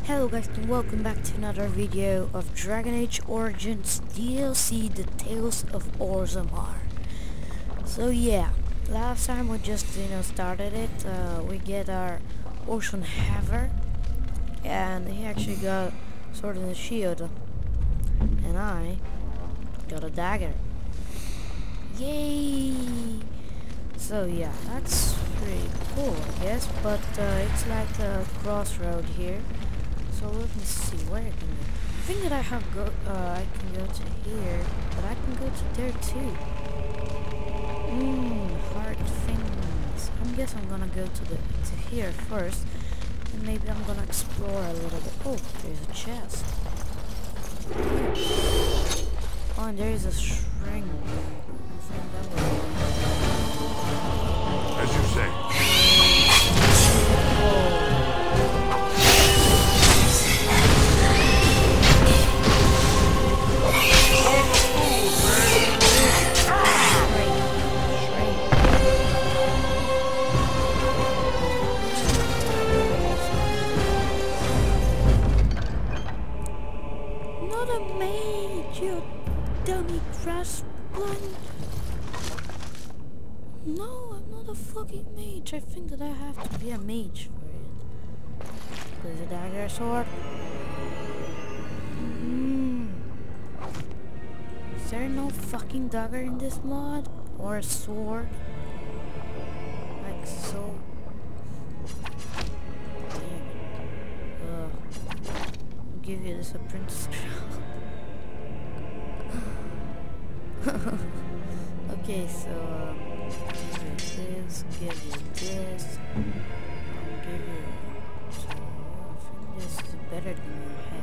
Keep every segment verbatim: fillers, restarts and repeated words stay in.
Hello guys and welcome back to another video of Dragon Age Origins D L C, The Tales of Orzammar. So yeah, last time we just you know started it, uh, we get our ocean haver, and he actually got sword and a shield, and I got a dagger. Yay! So yeah, that's pretty cool I guess, but uh, it's like a crossroad here. So let me see where I can go. I think that I have go. Uh, I can go to here, but I can go to there too. Mmm, hard things. I guess I'm gonna go to the to here first, and maybe I'm gonna explore a little bit. Oh, there's a chest. Oh, and there is a shrink. I think that was. As you say. Oh. Dummy grass plant. No, I'm not a fucking mage. I think that I have to be a mage for it. There's a dagger sword. Mm. Is there no fucking dagger in this mod? Or a sword? Like so. Damn. Uh, I'll give you this apprentice crown. Okay, so um, give you this, give you this, I'll give you. So I think this is better than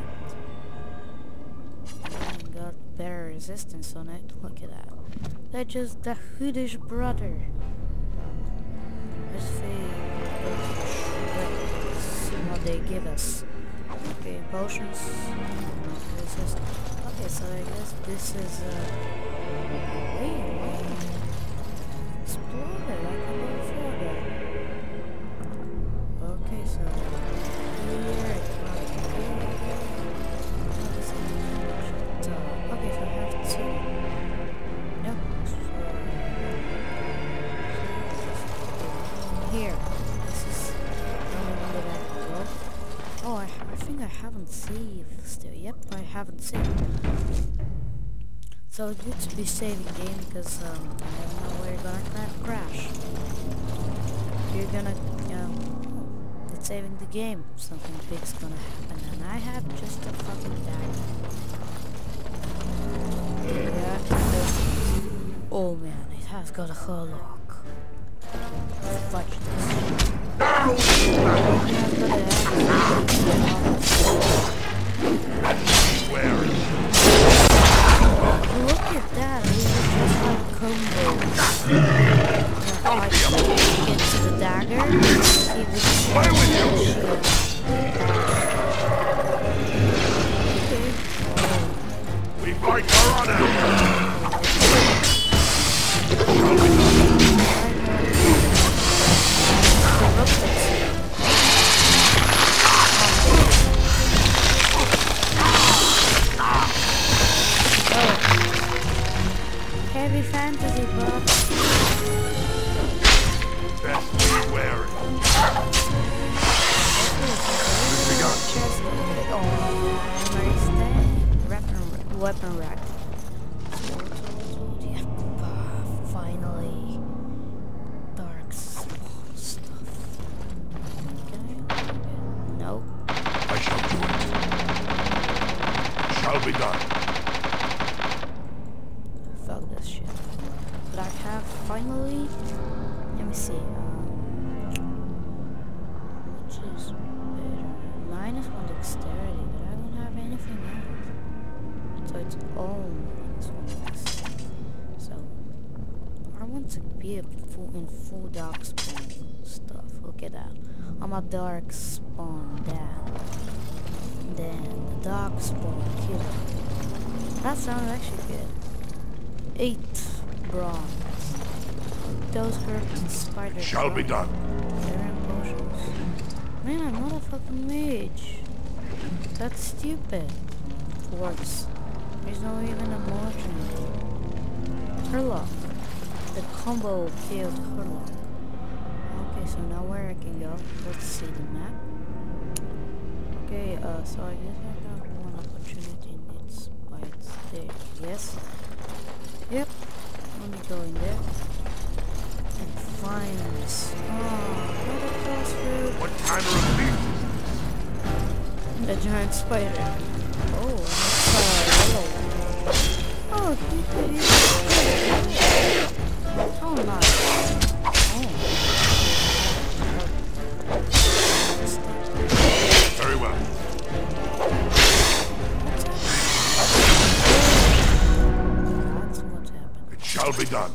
your head. And got better resistance on it. Look at that. That's just the hoodish brother. Let's see. Let's see what they give us. Okay, potions. Resist. Okay, so I guess this is. Uh, Wait, wait. Explore it, I can go further. Okay, so here it comes. Okay, so I have two. Nope. So here. This is the only one that I can go. Oh, I, I think I haven't saved still. Yep, I haven't saved. So it's good to be saving game because um, I don't know where you're gonna cra crash. You're gonna, you know, oh, it's saving the game. Something big's gonna happen, and I have just a fucking dagger. Yeah. Oh man, it has got a hurlock. Fudge this. Where is it? Look at that, we were just like combos. Now, I can get to the dagger, he would Why would you? Okay. We fight for honor! Heavy fantasy, bro. Best be wary. Chest. Oh, where is that? Weapon, weapon rack. Yeah. Finally, dark spawn stuff. Can I? No. I shall do it. Shall be done. Fuck this shit. But I have finally. Let me see. Um, which is better? Minus one dexterity, but I don't have anything else. So it's all minus one. So I want to be a full in full dark spawn stuff. Look at that. I'm a dark spawn down. Then the dark spawn killer. That sounds actually good. Eight bronze. Those hurt spiders. Shall be done. Potions. Man, I'm not a fucking mage. That's stupid. Works. There's no even emotion. Hurlock. The combo killed Hurlock. Okay, so now where I can go? Let's see the map. Okay, uh, so I guess I have one opportunity and it's by its there. Yes. Yep. Let me go in there. And find this. Oh, what a crossroad. What kind of a beast? The giant spider. Oh, that's a yellow one. Oh, he did it. Oh, nice. Oh. Very well. That's what's happened. It shall be done.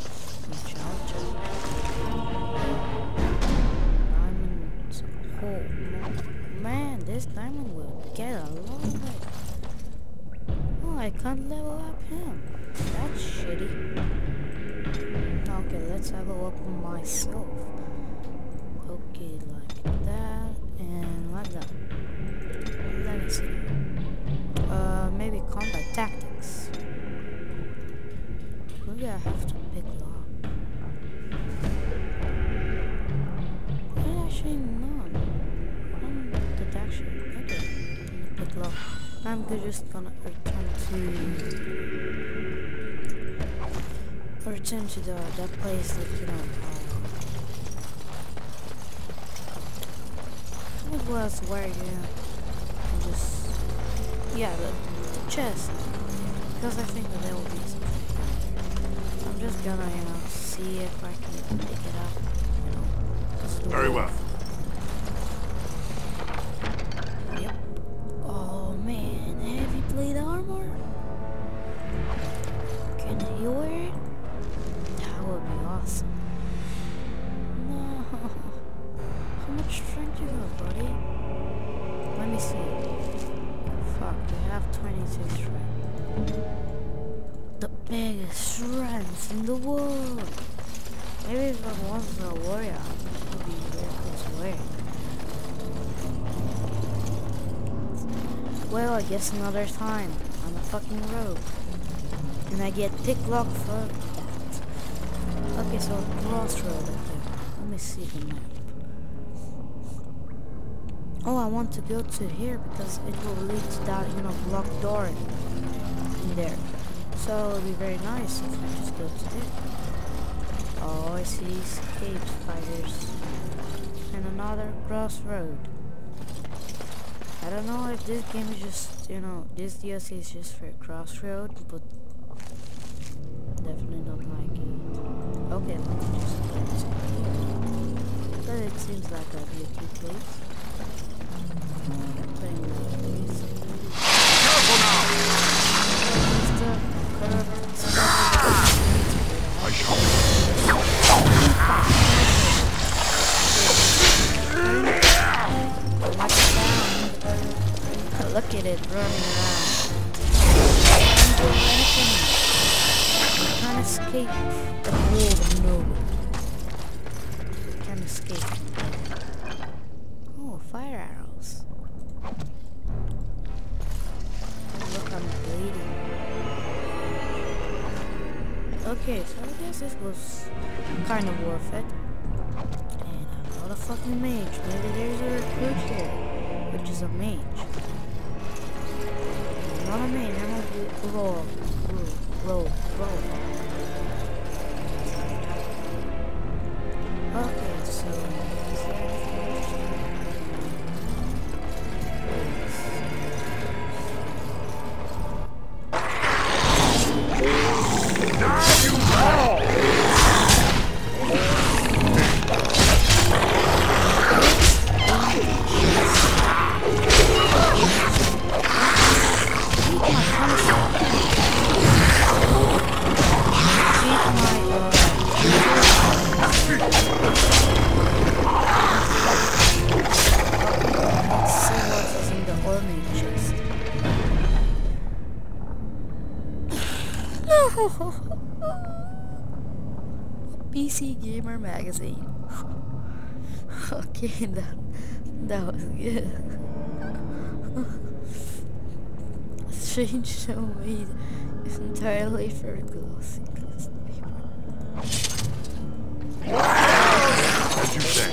Diamonds. Oh, man, this diamond will get a lot of it. Oh, I can't level up him. That's shitty. Okay, let's level up myself. Okay, like that and like that. Let me see. Uh, maybe combat tactics. Maybe I have to pick lock. Actually, no. I'm not actually. Okay, pick lock. I'm just gonna return to return to the that place that you know. Uh, it was where you know, just yeah the, the chest because I think that there will be something. I'm just gonna you know see if I can pick it up. You know, Very well. Yep. Oh man, heavy plate armor. Can he wear it? That would be awesome. No. How much strength you got, buddy? Let me see. Fuck, you have twenty-two strength. The biggest strength in the world. Maybe if I was a warrior, it would be very cool to wear. Well, I guess another time on the fucking road. And I get picklock for that. Okay, so crossroad up there. Let me see the map. Oh, I want to go to here because it will lead to that, you know, blocked door in there. So it would be very nice if we just go to there. Oh, I see cave spiders. And another crossroad. I don't know if this game is just, you know, this D L C is just for crossroad, but definitely don't like it. Okay, let me just get to here. But it seems like a beauty place. Careful now! I shall. Look at it running around. Can't escape the Dwarven Noble. Can't escape. Oh, fire arrows. Look, I'm bleeding. Okay, so I guess this was kind of worth it. And I'm not a fucking mage. Maybe there's a recruit here, which is a mage. Not a mage, I'm a roll, roll, roll. Okay, so is there anything Now you fall! P C Gamer Magazine. Okay, that that was good. changed the way it's entirely for glossy. As you say.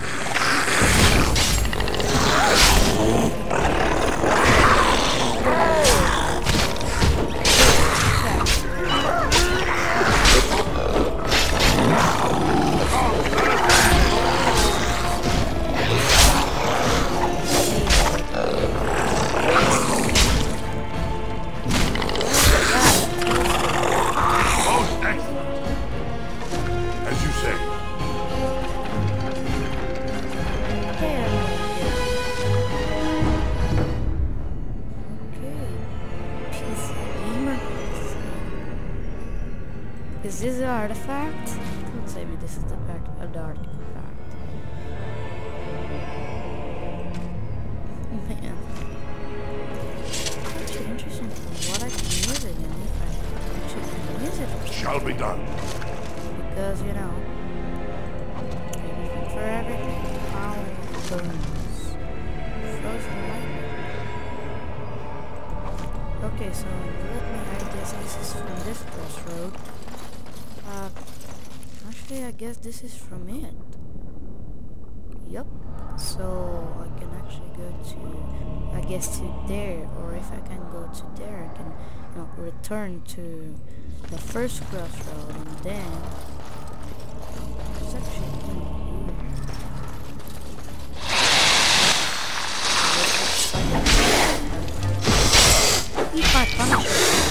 Is this an artifact? Don't say me this is the fact, an artifact. Man. Actually interesting what I can use it in if I actually can use it. Shall be done. Because, you know, everything for everything. How burns. Frozen lightning. Okay, so let me, I guess this is from this crossroad. Uh, actually, I guess this is from it. Yup. So I can actually go to, I guess, to there, or if I can go to there, I can, you know, return to the first crossroad, and then it's actually in here. Eat my puncher.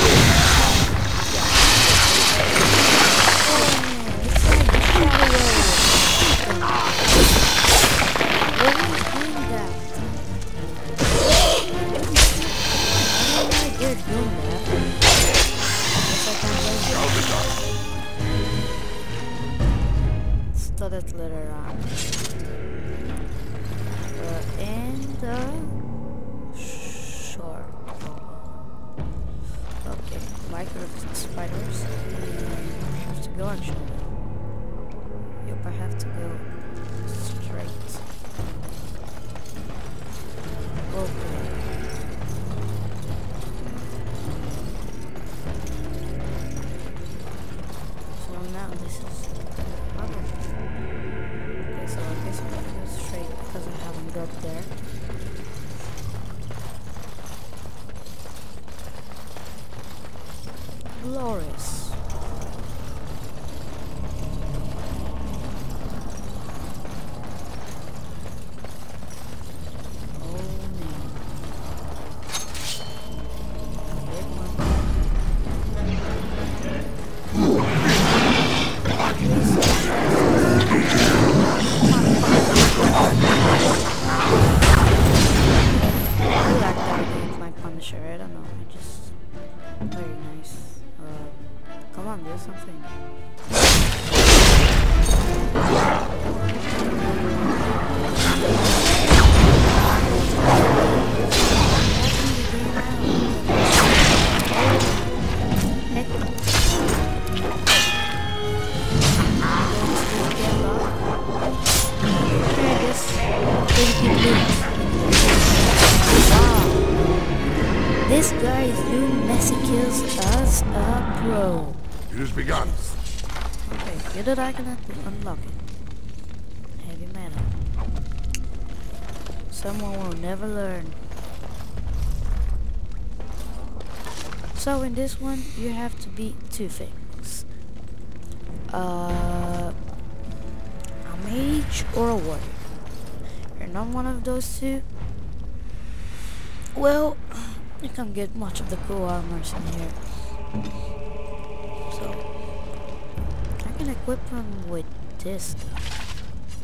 Studded letter on. Uh, and uh, sure. Okay, micro spiders. I have to go and show them. Yep, I have to go straight. Okay. So now this is other. Okay, so I guess I'm gonna go straight because I haven't got there. Glorious. I don't know, I just very nice. Uh, come on, do something. This guy is doing messy kills as a pro. It has begun. Okay, good that I can unlock it. Heavy metal. Someone will never learn. So in this one, you have to be two things. Uh, a mage or a warrior. If you're not one of those two, well, you can't get much of the cool armors in here. So I can equip them with this stuff.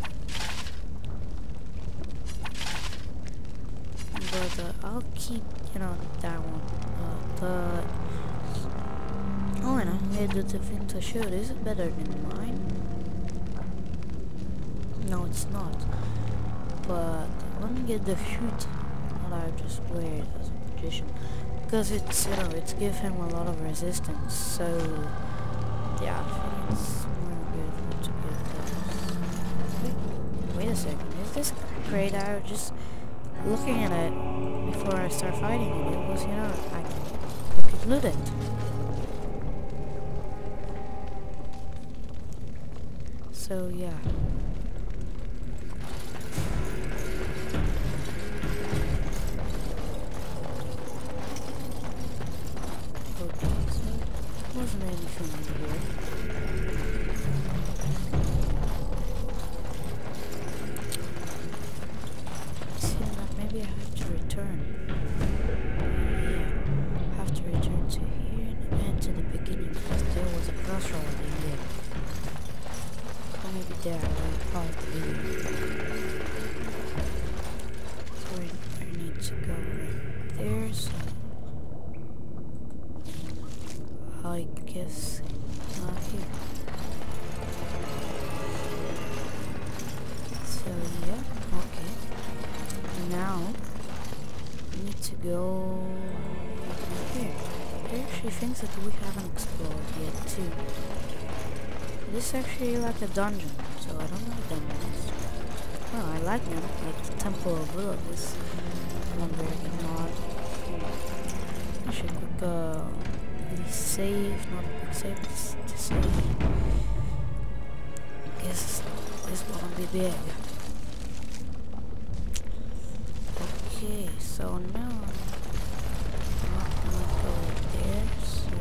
But uh, I'll keep, you know, that one. Uh, but oh, and I made the thing to shoot. Is it better than mine? No, it's not. But let me get the hood that I just wear it as a magician, because it's, you know, it's give him a lot of resistance. So yeah, I think it's more good to get that. Wait, wait a second. Is this great arrow just looking at it before I start fighting it, it was, you know, I, I could loot it. So yeah. Okay, so there wasn't anything in here. Maybe I have to return. Yeah, I have to return to here and to the beginning because there was a crossroad in there. Or maybe there I will pause the video. So I, I need to go right there, so I guess not here. So yeah, okay. Now, we need to go here. There are actually things that we haven't explored yet too. This is actually like a dungeon, so I don't know what dungeons. Well, I like them, like the Temple of Will. This one very mod. I should quick uh, maybe save, not a quick save, but to save. I guess this one will be big. Okay, so now I'm not gonna go there, so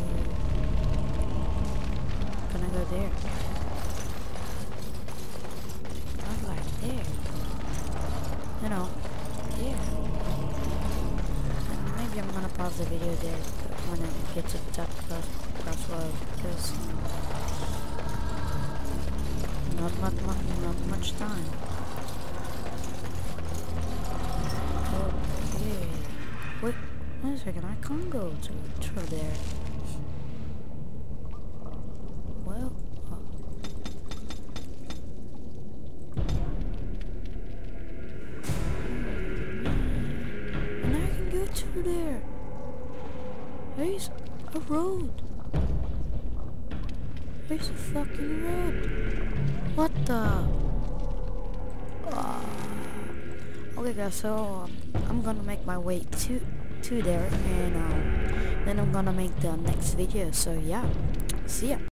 I'm gonna go there. Not like there. You know, there. And maybe I'm gonna pause the video there when I get to the top cross crossroad because not much not much time. Okay. Wait, wait a second, I can't go to through there. Well, uh, and I can go through there. There's a road. There's a fucking road. What the? Uh, Okay guys, so um, I'm gonna make my way to to there, and um, then I'm gonna make the next video. So yeah, see ya.